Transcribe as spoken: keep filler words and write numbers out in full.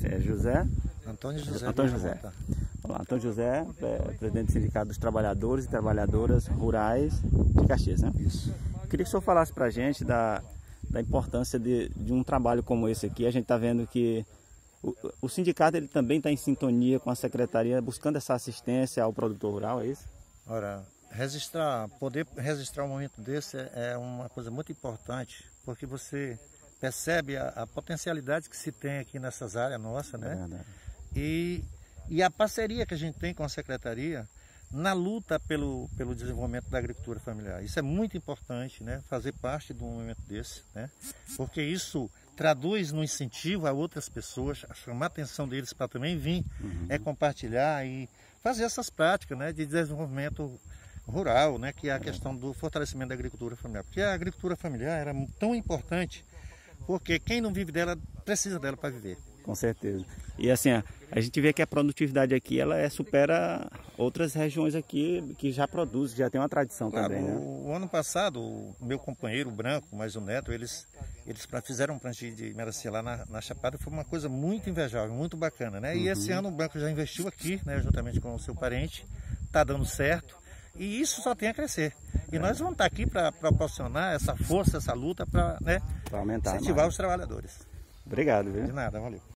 é José? Antônio José. Antônio José. Olá, Antônio José, é, presidente do Sindicato dos Trabalhadores e Trabalhadoras Rurais de Caxias, né? Isso. Queria que o senhor falasse para a gente da, da importância de, de um trabalho como esse aqui. A gente está vendo que o, o sindicato ele também está em sintonia com a secretaria, buscando essa assistência ao produtor rural, é isso? Ora, registrar, poder registrar um momento desse é uma coisa muito importante, porque você percebe a, a potencialidade que se tem aqui nessas áreas nossas, né? É verdade. E, e a parceria que a gente tem com a secretaria na luta pelo, pelo desenvolvimento da agricultura familiar. Isso é muito importante, né? Fazer parte de um momento desse, né? Porque isso traduz no incentivo a outras pessoas, a chamar a atenção deles para também vir, uhum. é compartilhar e fazer essas práticas, né, de desenvolvimento rural, né, que é a questão do fortalecimento da agricultura familiar. Porque a agricultura familiar era tão importante, porque quem não vive dela precisa dela para viver. Com certeza. E assim, a gente vê que a produtividade aqui ela é, supera outras regiões aqui que já produzem, já tem uma tradição claro, também. Né? O, o ano passado, o meu companheiro o Branco, mais o Neto, eles, eles fizeram um plantio de melancia lá na, na Chapada, foi uma coisa muito invejável, muito bacana, né? Uhum. E esse ano o Branco já investiu aqui, né, juntamente com o seu parente, está dando certo. E isso só tem a crescer. E é. nós vamos estar aqui para proporcionar essa força, essa luta para, né, aumentar, incentivar mais os trabalhadores. Obrigado, viu? De nada, valeu.